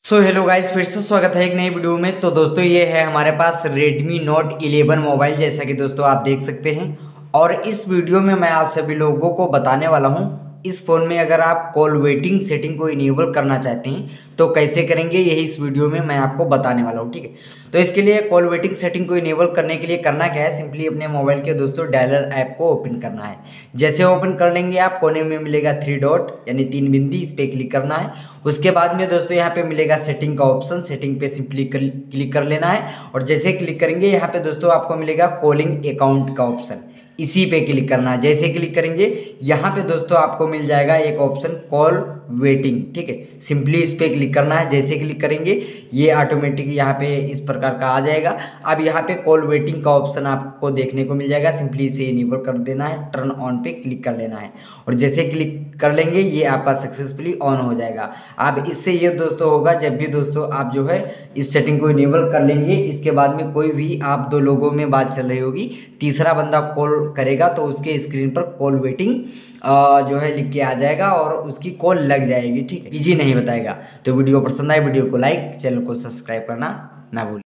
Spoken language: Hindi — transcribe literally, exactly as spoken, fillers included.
सो हेलो गाइस, फिर से स्वागत है एक नई वीडियो में। तो दोस्तों ये है हमारे पास Redmi Note इलेवन मोबाइल, जैसा कि दोस्तों आप देख सकते हैं। और इस वीडियो में मैं आप सभी लोगों को बताने वाला हूं, इस फ़ोन में अगर आप कॉल वेटिंग सेटिंग को इनेबल करना चाहते हैं तो कैसे करेंगे, यही इस वीडियो में मैं आपको बताने वाला हूं। ठीक है, तो इसके लिए कॉल वेटिंग सेटिंग को इनेबल करने के लिए करना क्या है, सिंपली अपने मोबाइल के दोस्तों डायलर ऐप को ओपन करना है। जैसे ओपन कर लेंगे आप, कोने में मिलेगा थ्री डॉट यानी तीन बिंदी, इस पर क्लिक करना है। उसके बाद में दोस्तों यहाँ पे मिलेगा सेटिंग का ऑप्शन, सेटिंग पे सिंपली क्लिक कर लेना है। और जैसे क्लिक करेंगे यहाँ पे दोस्तों आपको मिलेगा कॉलिंग अकाउंट का ऑप्शन, इसी पे क्लिक करना है। जैसे क्लिक करेंगे यहाँ पे दोस्तों आपको मिल जाएगा एक ऑप्शन कॉल वेटिंग। ठीक है, सिंपली इस पे क्लिक करना है। जैसे क्लिक करेंगे ये ऑटोमेटिक यहाँ पे इस प्रकार का आ जाएगा। अब यहाँ पे कॉल वेटिंग का ऑप्शन आपको देखने को मिल जाएगा, सिंपली इसे इनेबल कर देना है, टर्न ऑन पे क्लिक कर लेना है। और जैसे क्लिक कर लेंगे ये आपका सक्सेसफुली ऑन हो जाएगा। अब इससे ये दोस्तों होगा, जब भी दोस्तों आप जो है इस सेटिंग को इनेबल कर लेंगे, इसके बाद में कोई भी आप दो लोगों में बात चल रही होगी, तीसरा बंदा कॉल करेगा तो उसके स्क्रीन पर कॉल वेटिंग जो है लिख के आ जाएगा और उसकी कॉल लग जाएगी। ठीक है, बिजी नहीं बताएगा। तो वीडियो पसंद आए वीडियो को लाइक, चैनल को सब्सक्राइब करना ना भूलें।